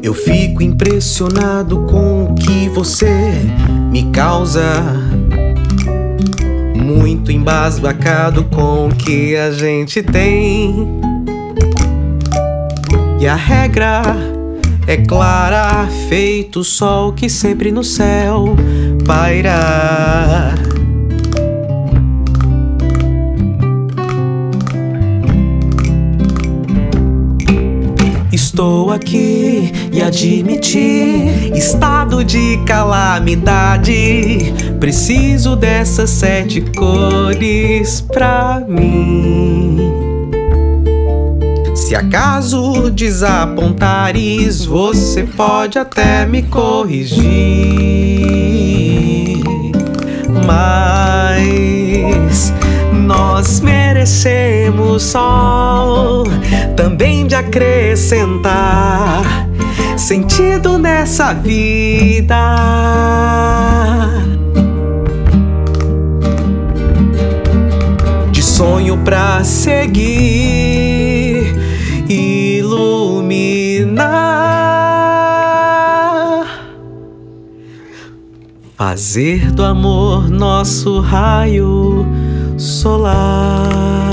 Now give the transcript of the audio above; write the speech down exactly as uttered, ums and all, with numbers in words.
Eu fico impressionado com o que você me causa, muito embasbacado com o que a gente tem. E a regra é clara, feito o sol que sempre no céu paira. Estou aqui e admiti estado de calamidade. Preciso dessas sete cores pra mim. Se acaso desapontares, você pode até me corrigir, mas nós merecemos sol também de acrescentar sentido nessa vida. De sonho pra seguir, iluminar, fazer do amor nosso raio solar.